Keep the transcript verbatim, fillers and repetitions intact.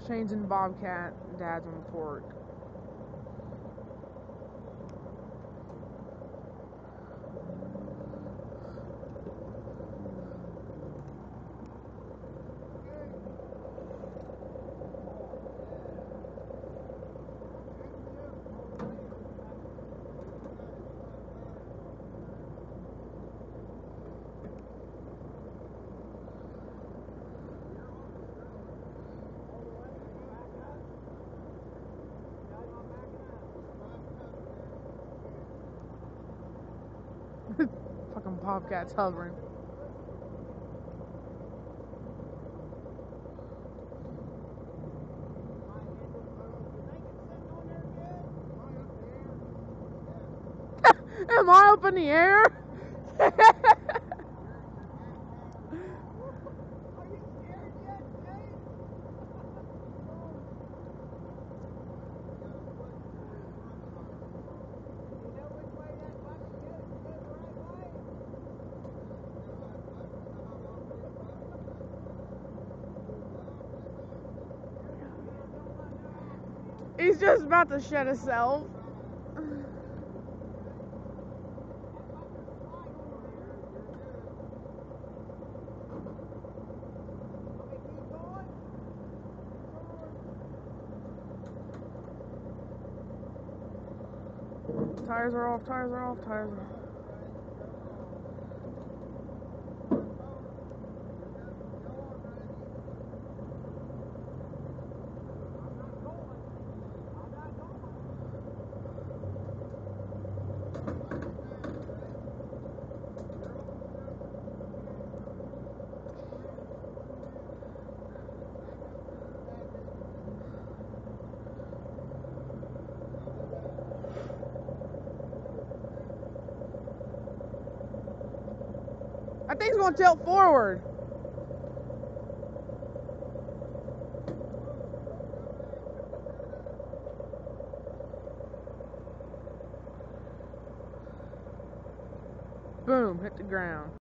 Shane's in bobcat, Dad's on the fork. Fucking bobcat's hovering. Am I up in the air? He's just about to shed himself. Tires are off, tires are off, tires are off. That thing's gonna tilt forward. Boom, hit the ground.